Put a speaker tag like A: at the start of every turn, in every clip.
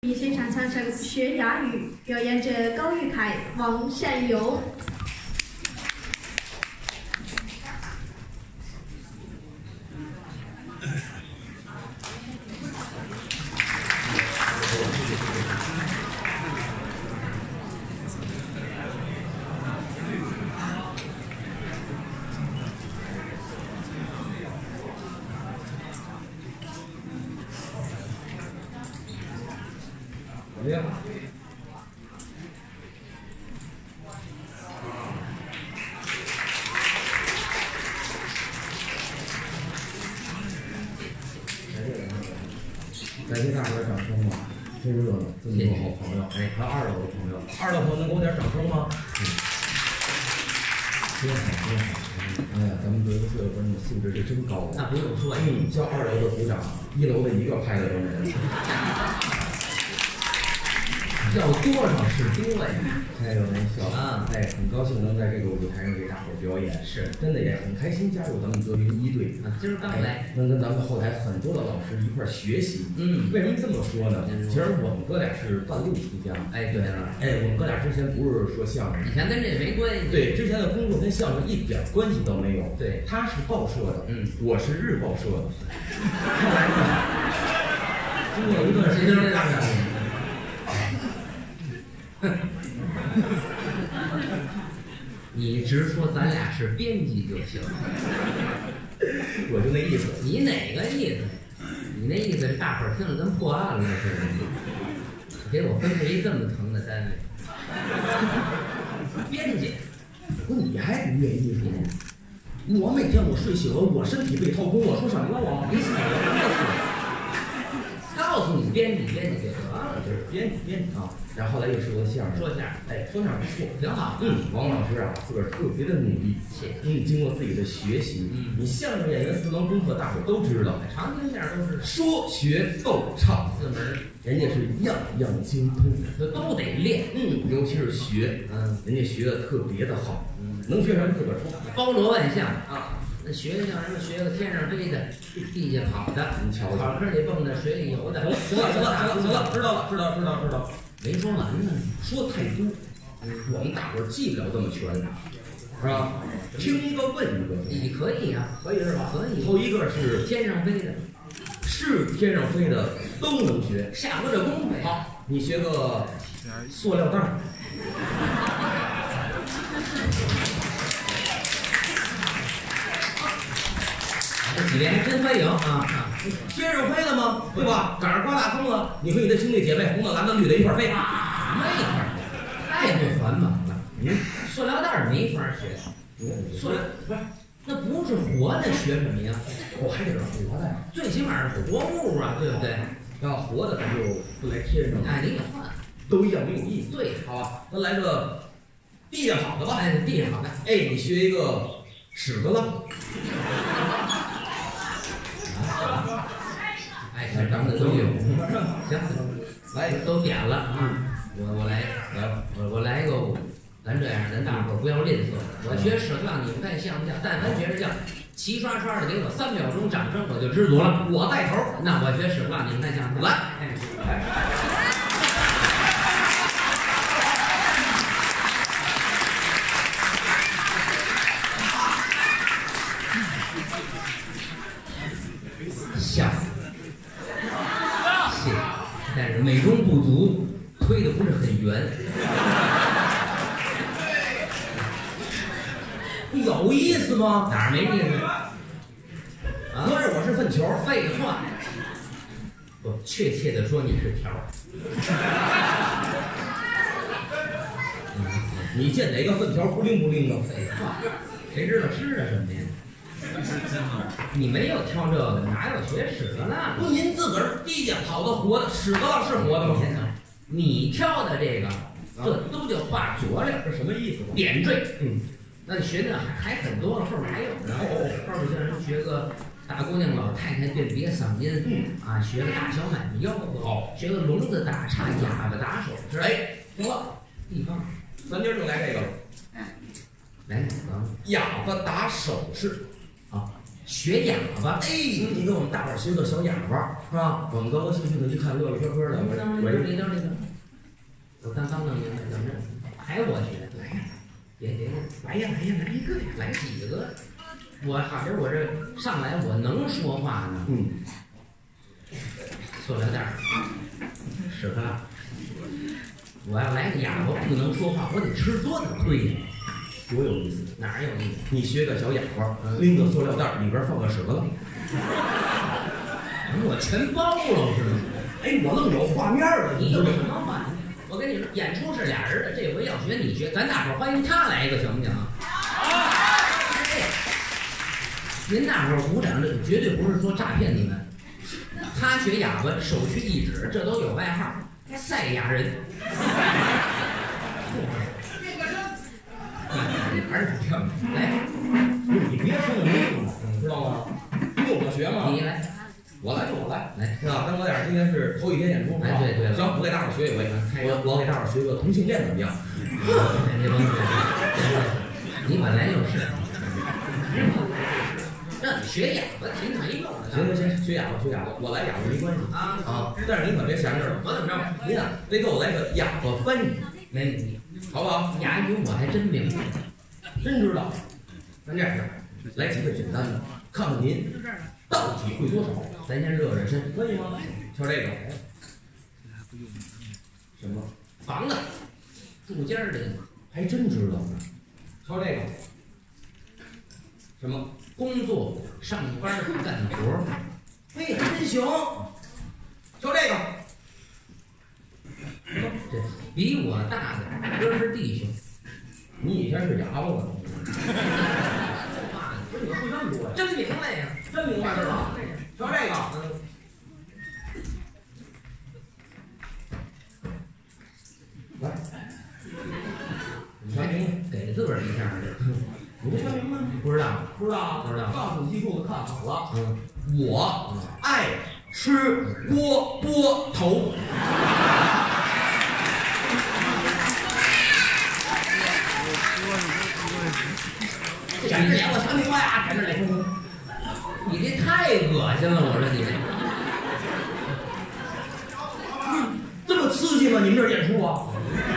A: 现场相声学哑语，表演者高玉凯、王善友。
B: 怎么样？感谢大伙儿掌声吧，真热闹，这么多好朋友，哎，还有2楼的朋友，2楼朋友能给我点掌声吗？真好，真好。哎呀，咱们德云社的观众素质是真高。
C: 那不用说，
B: 叫2楼的鼓掌，1楼的一个拍的都没有。
C: 要多少是多呀！
B: 开个玩笑啊！哎，很高兴能在这个舞台上给大伙儿表演，是真的也很开心加入咱们德云1队
C: 啊。今儿刚来，
B: 能跟咱们后台很多的老师一块儿学习。为什么这么说呢？其实我们哥俩是半路出家。
C: 哎，对了，
B: 哎，我们哥俩之前不是说相声，
C: 以前跟这没关系。
B: 对，之前的工作跟相声一点关系都没有。
C: 对，
B: 他是报社的，我是日报社的。后来呢，经过一段时间的
C: 你直说咱俩是编辑就行，
B: 我就那意思。
C: 你哪个意思？你那意思是大伙儿听了跟破案了似的，给我分配一这么疼的单位。编辑，
B: 不，你还不愿意说？我每天我睡醒了，我身体被掏空，我说什么了我？
C: 你想告诉你编辑就得了，
B: 就是编辑啊。然后后来又说相声，
C: 说相声，
B: 哎，说相声不错，
C: 挺好。
B: 王老师啊，自个儿特别的努力，
C: 谢谢。
B: 经过自己的学习，你相声演员4门功课，大伙儿都知道，
C: 常听相声都是
B: 说学逗唱4门，人家是样样精通，
C: 这都得练。
B: 尤其是学，人家学的特别的好，能学什么自个儿说，
C: 包罗万象啊。那学的像什么？学个天上飞的，地下跑的，草坑里蹦的，水里游的。
B: 行了，知道了。
C: 没说完呢，
B: 说太多，我们大伙儿记不了这么全，是吧？听一个问一个，
C: 你可以啊，
B: 可以是吧？
C: 可以。
B: 头一个是
C: 天上飞的，
B: 是天上飞的都能学，
C: 下不这功夫。
B: 好，你学个塑料袋儿。
C: 这几位还真会有啊！
B: 天上飞的吗？对吧？赶上刮大风了，你和你的兄弟姐妹红的、蓝的、绿的一块飞，
C: 什么一块儿？太不环保了。塑料袋没法学。塑料不是，那不是活的，学什么呀？
B: 我还得是活的，
C: 最起码是活物啊，对不对？
B: 要活的咱就不来天上。
C: 哎，你得换，
B: 都一样没有意义。
C: 对，
B: 好吧，那来个地下跑的吧。
C: 哎，地下跑的。
B: 哎，你学一个屎壳郎。
C: 哎，咱们都有。行，
B: 来，
C: 都点了啊！我来一个，咱这样，咱大伙儿不要吝啬。我学屎壳郎，你们看像不像？但凡觉得像，齐刷刷的给我3秒钟掌声，我就知足了。
B: 我带头，
C: 那我学屎壳郎，你们看像不像？来，像。但是美中不足，推的不是很圆。
B: 有意思吗？
C: 哪儿没意思？
B: 合着我是粪球？
C: 废话，不，确切的说你是条。
B: 你见哪个粪条不灵不灵的？
C: 废话，谁知道吃的什么呀？你没有挑这个，哪有学屎壳郎？
B: 不，您自个儿地下跑的活的，屎壳郎是活的吗？
C: 你挑的这个，这都叫画佐料，
B: 这什么意思？
C: 点缀。那你学的还很多，后面还有呢。后面像人学个大姑娘老太太辨别嗓音，学个大小买卖吆喝，
B: 好，
C: 学个聋子打岔，哑巴打手势。
B: 哎，行了，
C: 地方，
B: 咱今儿就来这个了。
C: 来哪个？
B: 哑巴打手势。
C: 学哑巴。
B: 哎，你给我们大伙儿学个小哑巴，是吧？我们高高兴兴的一看，乐乐呵呵的。
C: 你等，我刚弄明白，怎么着？还我学？别，来呀，来一个呀，来几个？我好像我这上来我能说话呢。塑料袋儿，屎壳郎。我要来个哑巴不能说话，我得吃多大亏呀？
B: 多有意思！
C: 哪儿有意思？
B: 你学个小哑巴，拎个塑料袋里边放个屎壳郎，
C: 我全包了是吗？
B: 哎，我愣有画面了。
C: 你有什么画面？我跟你说，演出是俩人的，这回要学你学，咱大伙儿欢迎他来一个，行不行？您大伙儿鼓掌，这绝对不是说诈骗你们。他学哑巴，首屈一指，这都有外号，赛亚人。
B: 还是挺
C: 来，
B: 你别说那没用的，知道吗？你有个学吗？
C: 你来，
B: 我来，
C: 来，
B: 是吧？跟我俩今天是头一天演出，
C: 哎，对了，
B: 行，我给大伙儿学一回。我给大伙儿学个同性恋怎么样？
C: 你本来就是，让你学哑巴挺没用的。
B: 行，学哑巴，我来哑巴没关系啊。但是您可别闲着了，
C: 我怎么着？
B: 您啊，得给我来个哑巴翻译，
C: 没问题，
B: 好不好？
C: 哑语我还真明白，
B: 真知道。咱这样，来几个简单的，看看您到底会多少。
C: 咱先热热身，
B: 可以吗？瞧这个，什么
C: 房子、住家的，
B: 还真知道呢。瞧这个，什么
C: 工作、上班干活，
B: 嘿，还真行。瞧这个，
C: 这比我大的哥是弟兄。
B: 你以前是哑巴吗？
C: 话不是你会这么多呀？真明白呀，
B: 真明白是吧？瞧这个，来，你全明
C: 给自个儿一下
B: 你不全明吗？
C: 不知道，
B: 不知道，
C: 不知道。
B: 告诉记住的看好了。我爱吃窝头。简直我全明白啊！简直来，
C: 你这太恶心了！我说你
B: 这么刺激吗？你们这演出啊？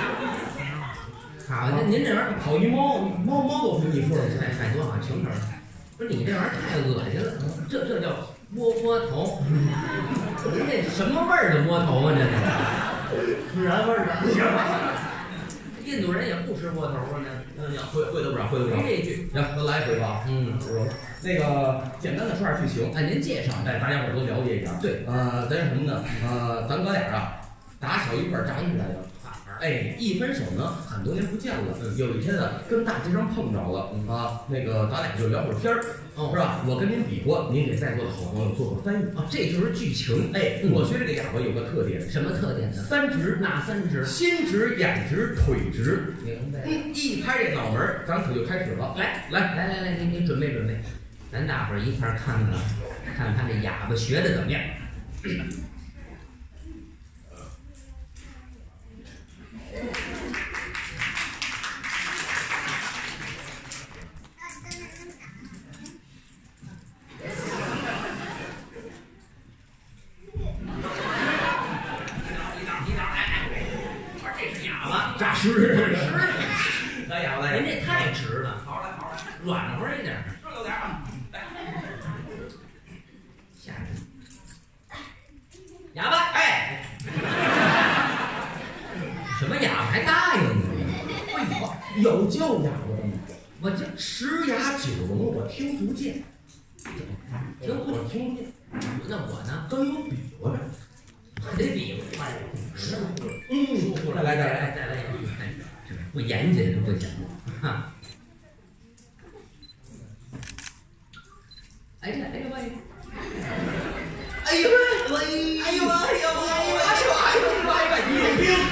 C: 好，那您这玩意儿
B: 跑一猫都是你说的，
C: 太多啊，情头。不是你这玩意儿太恶心了，这叫窝头。您这什么味儿的窝头啊？这是
B: 孜然味儿的。行。
C: 印度人也不吃窝头啊呢。
B: 会得不少，会得不少。
C: 这句，
B: 行，咱来一回吧。那个简单的说下剧情，
C: 您介绍，
B: 大家伙儿都了解一下。
C: 对，
B: 咱是什么呢？咱哥俩啊，打小一块儿长起来的。哎，一分手呢，很多年不见了。有一天啊，跟大街上碰着了啊，那个咱俩就聊会儿天儿，是吧？我跟您比划，您给在座的好朋友做个翻译。
C: 这就是剧情。
B: 哎，我学这个哑巴有个特点，
C: 什么特点呢
B: ？3直，
C: 哪3直？
B: 心直、眼直、腿直。
C: 明白。
B: 一拍这脑门儿，咱可就开始了。
C: 来，您准备，咱大伙儿一块儿看看这哑巴学的怎么样。
B: 扎实，来哑巴，
C: 您这太直了，
B: 好来，
C: 软和一点，
B: 有点啊，来，
C: 下来，哑巴，哎，什么哑巴还答应呢？
B: 有叫哑巴的吗？
C: 我这
B: 10哑9聋，我听不见，
C: 听不见。那我呢？
B: 都有比划着，
C: 还得比划。舒服了。
B: 再来，
C: 不严谨不行。哈。哎呀，
B: 有病！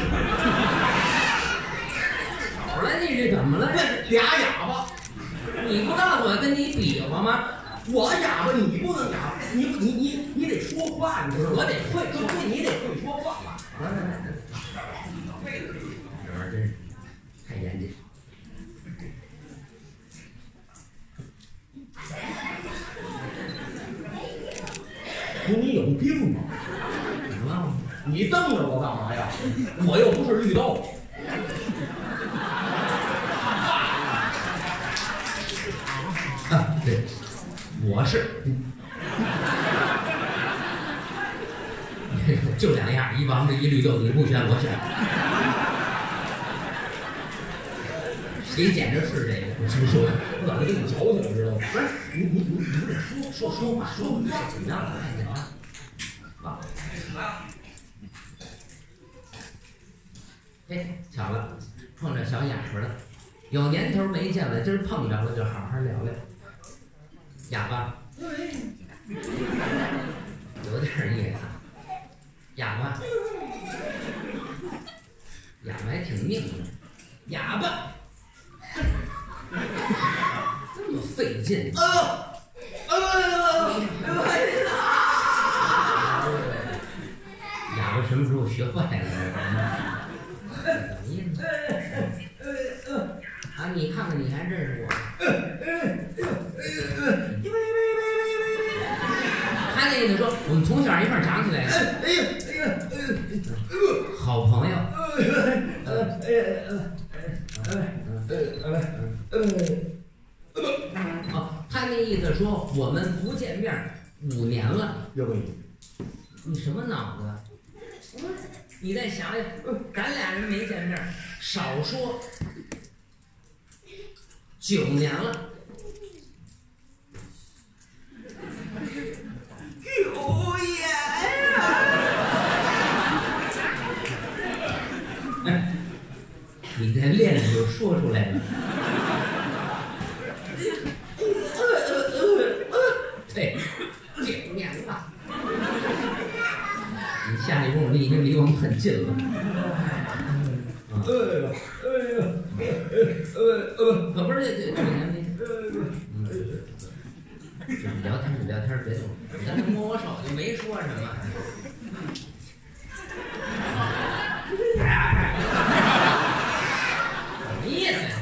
C: 好了，你这怎么了？
B: 这俩哑巴，
C: 你不告诉我跟你比划吗？
B: 我哑巴，你不能哑巴，你得说话，你知道吗？
C: 我得会说，
B: 你得会说话。
C: 这玩意儿真是太严谨。
B: 了呀？我又不是绿豆。
C: 啊，对，我是。就两样，一王八一绿豆，你不选我选。谁捡着是这个？
B: 我是说，我咋就跟你矫情了，知道吗？不是，你得说话，怎么样？看见啊？啊！
C: 哎，巧了，碰着小哑巴了，有年头没见了，今儿碰着了就好好聊聊。哑巴，有点意思。哑巴，哑巴还挺命的。哑巴，这么费劲。哑巴什么时候学坏了？怎么意思？啊，你看看，你还认识我？他那意思说，我们从小一块儿长起来的。好朋友。哦，他那意思说，我们不见面5年了。你什么脑子？你再想想，咱俩人没见面，少说9年了。你在练的时候说出来了。对，9年了。你下一步你已经离我们很近了。可不是这9年没。聊天别动，刚才摸我手就没说什么。什么意思？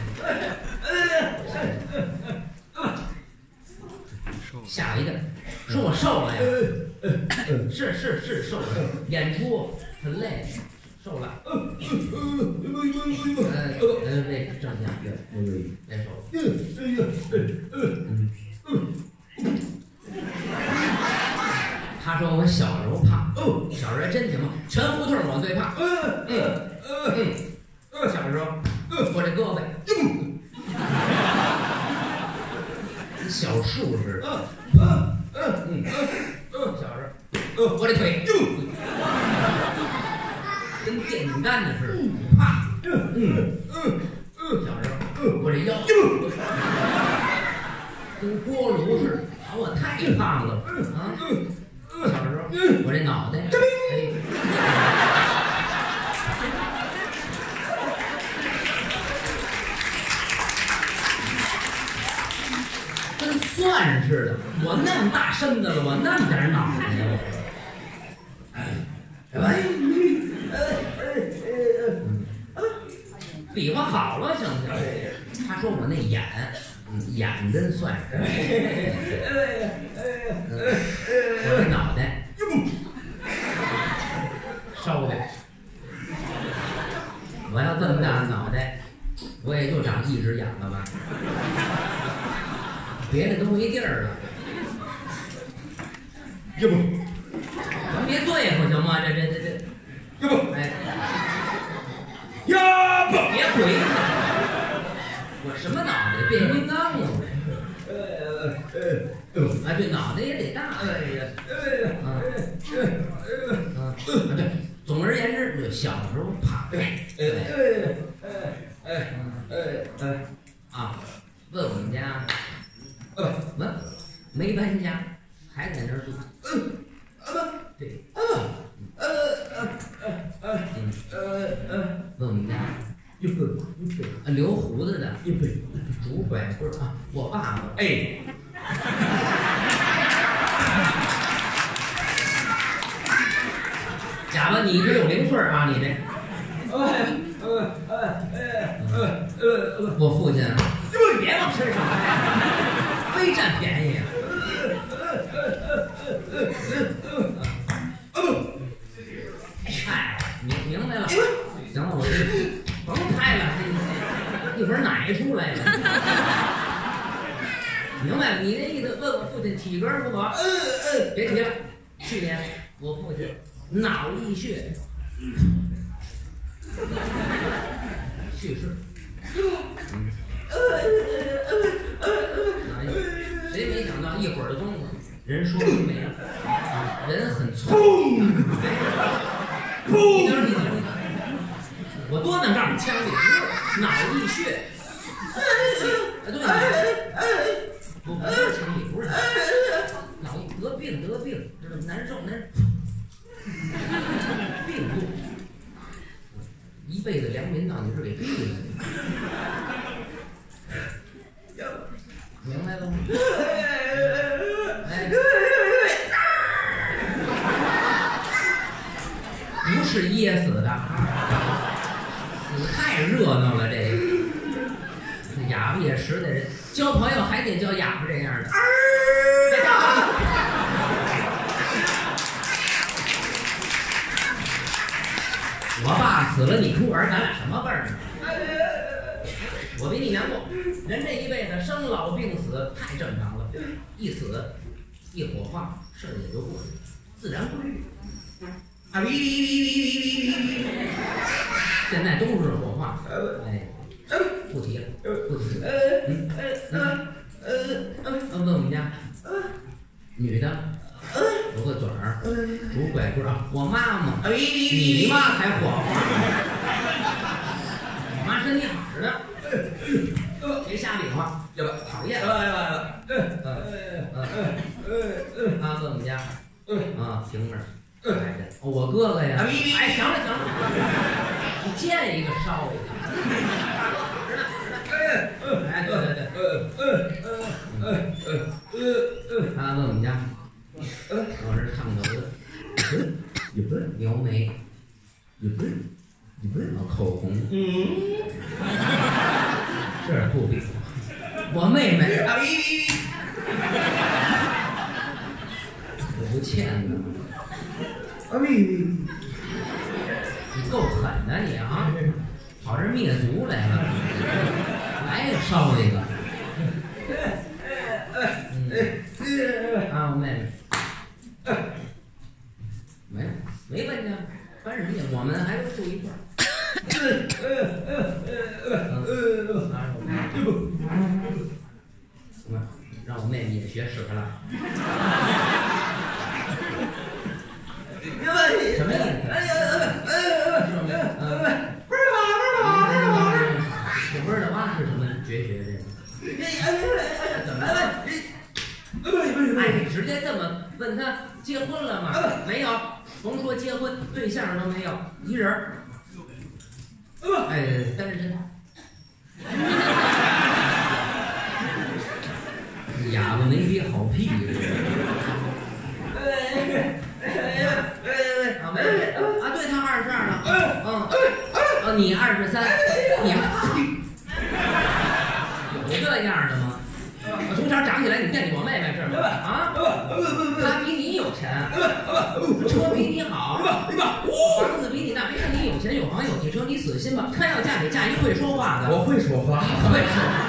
C: 吓我一跳，说我瘦了呀？是瘦了，演出很累，瘦了。那正向，别瘦了。他说我小时候胖，小时候还真挺胖，全胡同我最胖。小时候我这胳膊，小树似的。小时候我这腿跟电线杆子似的，啪。小时候我这腰跟锅炉似的，我太胖了啊！小时候我这脑袋，跟蒜似的。我那么大身子了，我那么点脑袋呀！比划好了行不行？他说我那眼跟蒜似的。我这脑袋烧的，我要这么大的脑袋，我也就长1只眼了吧，别的都没地儿了。
B: 要不，
C: 咱别对付行吗？这，
B: 要不，
C: 哎，
B: 要不，
C: 别回去！我什么脑袋？变形金刚了？啊，对，脑袋也得大。对，总而言之，小时候胖。问我们家，问没搬家，还在那儿住。对。问我们家。留胡子的，拄拐棍啊！我爸爸，哑巴，你这有0岁啊？你这，我父亲，别往身上拍，非占便宜啊！哎，明白。 白了，行了，我这甭拍了，一会儿奶出来了。明白了，你那意思问我父亲体格如何？别提了，去年我父亲脑溢血去世。谁没想到一会儿的功夫，人说没没了，人很聪明。我多能让你枪毙，脑溢血。对，不是枪毙，不是脑得病，难受，病痛，一辈子良民到你这里毙了。明白了吗？哎，不是噎死的，你太热闹了，这哑巴也实在人，交朋友还得交哑巴这样的。我爸死了，你出儿，咱俩什么辈儿呢？我比你难过，人这一辈子生老病死太正常了，一死一火化，事儿也就过去了，自然规律。现在都是火化，哎，不提了。问我们家女的，有个嘴儿，拄拐棍，我妈妈，你妈才火化，我妈身体好着呢。别瞎比划，要不讨厌。他问我们家，平儿，我哥哥呀，哎，行了，你见一个烧一个。哎，对，他问我们家，我是烫头的，描眉，口红，这是不比我妹妹，我不欠的，你够狠的你啊，跑这灭族来了，来烧一个，我妹妹，没问题，反正我们还都住一块儿。让我妹妹也学屎壳郎。什么意思？不是哇是什么绝学这个？怎么了？哎，你直接这么问他结婚了吗？没有，甭说结婚，对象都没有，一人儿。哎，单身。哑巴没比好屁。对他22呢。你23，你们有这样的吗？我从小长起来，你见你我妹妹是吗？她比你有钱，车比你好，房子比你大。没看你有钱有房有汽车，你死心吧？她要嫁得嫁一会说话的。
B: 我会说话，
C: 会说话。